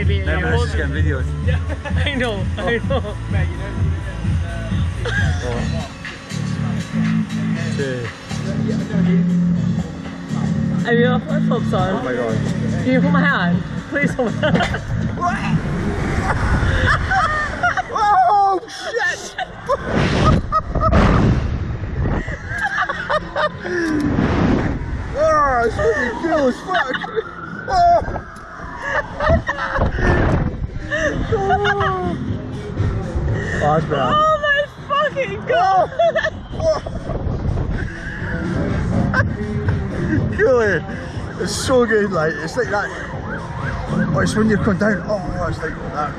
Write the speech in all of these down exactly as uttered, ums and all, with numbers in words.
maybe. Now this is getting videos. I know, I know. Two. Have you got flip flops on? Oh my god. Can you hold my hand? Please hold my hand. Oh shit! Oh, it's fucking cool as fuck! Oh! Oh, that's bad. Oh my fucking god! Oh. Cool. It's so good, like, it's like that. Oh, it's when you're coming down. Oh, it's like that.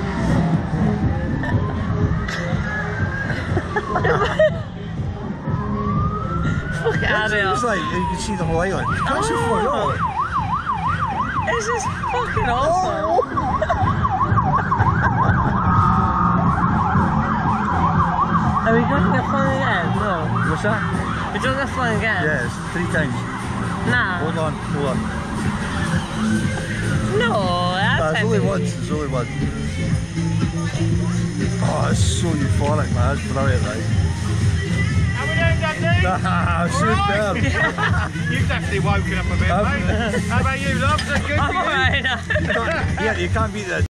Fuck out of here. It's like you can see the whole island. You can't see far at all. This is fucking awesome. Oh. Are we going to get fun again? No. What's that? We're doing that fun again? Yes, three times. Nah. Hold on, hold on. No, that's Nah, it's only heavy. once, it's only once. Oh, it's so euphoric, man. It's brilliant, right? How we doing, Dundee? Ah, superb. You've definitely woken up a bit, Um, mate. How about you, love? Is that good I'm for you? alright. Yeah, you can't beat that.